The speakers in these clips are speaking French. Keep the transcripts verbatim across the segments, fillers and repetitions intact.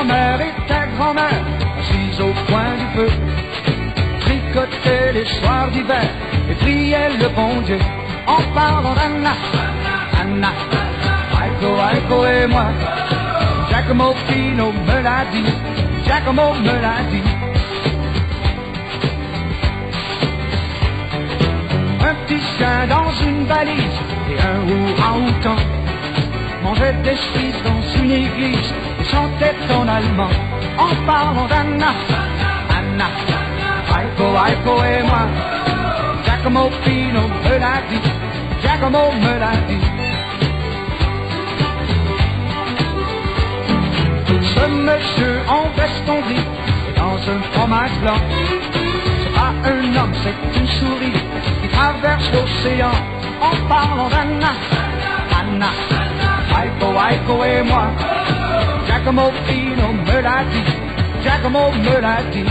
grand-mère et ta grand-mère, assises au coin du feu, tricotaient les soirs d'hiver et priaient le bon Dieu en parlant d'Anna, Anna, Aiko, Aiko et moi. Giacomo Pino me l'a dit, Giacomo me l'a dit. Un petit chien dans une valise et un orang-outan mangeait des cerises dans une église et chantait en allemand en parlant d'Anna, Anna, Aiko, Aiko et moi. Giacomo Pino me l'a dit, Giacomo me l'a dit. Ce monsieur en veston gris et dans un fromage blanc, c'est pas un homme, c'est une souris qui traverse l'océan en parlant d'Anna, Anna, Aiko, Aiko et moi. Giacomo Pino me l'a dit, Giacomo me l'a dit.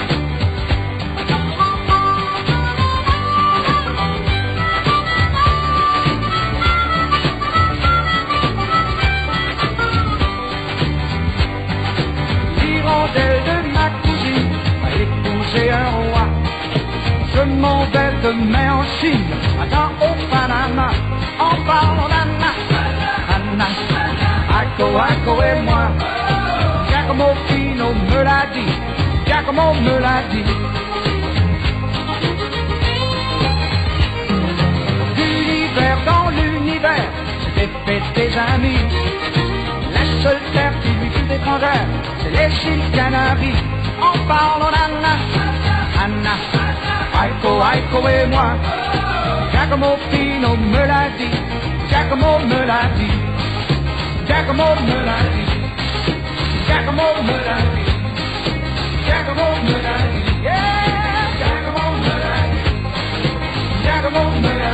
L'hirondelle de ma cousine a épousé un roi. Je m'en vais demain en Chine, attends au Panama, en parlant d'Anna, Anna, Aiko, Aiko et moi. Giacomo Pino me l'a dit, Giacomo me l'a dit. L'univers dans l'univers, c'était fait des amis. La seule terre qui lui fut étrangère, c'est les îles Canaries, en parlant d'Anna, Anna, Aiko, Aiko et moi. Giacomo Pino me l'a dit, Giacomo me l'a dit, Giacomo me l'a dit, Giacomo me l'a dit, Giacomo me l'a dit, yeah, Giacomo me l'a dit, Giacomo me l'a dit.